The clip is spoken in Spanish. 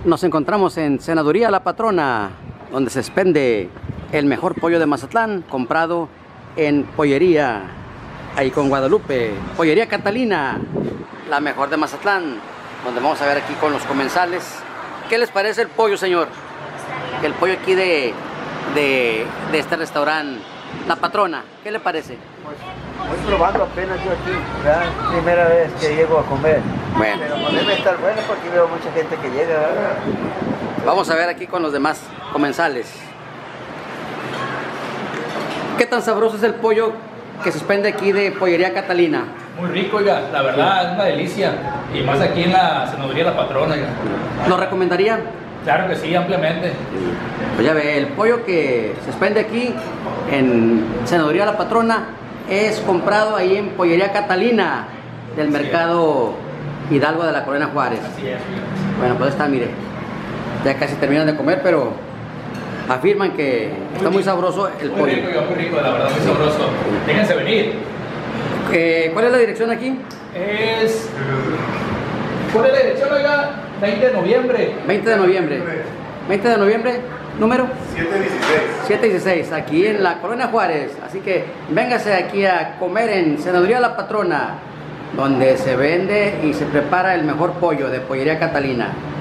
Nos encontramos en Senaduría La Patrona, donde se expende el mejor pollo de Mazatlán, comprado en pollería, ahí con Guadalupe, Pollería Catalina, la mejor de Mazatlán, donde vamos a ver aquí con los comensales. ¿Qué les parece el pollo, señor? El pollo aquí de este restaurante, La Patrona, ¿qué le parece? Pues voy probando apenas yo aquí, ¿verdad? Primera vez que llego a comer. Bueno. Pero pues debe estar bueno porque veo mucha gente que llega, ¿verdad? Vamos a ver aquí con los demás comensales. ¿Qué tan sabroso es el pollo que se expende aquí de Pollería Catalina? Muy rico, oiga, la verdad es una delicia. Y más aquí en la Senaduría La Patrona, oiga. ¿Lo recomendaría? Claro que sí, ampliamente. Pues ya ve, el pollo que se expende aquí en Senaduría La Patrona es comprado ahí en Pollería Catalina del mercado Hidalgo de la Colonia Juárez. Así es. Bueno, pues está, mire, ya casi terminan de comer, pero afirman que está muy sabroso el pollo. Muy rico, oiga, muy rico, la verdad, muy sabroso. Déjense venir. ¿Cuál es la dirección aquí? ¿Cuál es la dirección, oiga? 20 de noviembre. 20 de noviembre. 20 de noviembre, número 716. 716, aquí en la Colonia Juárez. Así que véngase aquí a comer en Senaduría La Patrona, donde se vende y se prepara el mejor pollo de Pollería Catalina.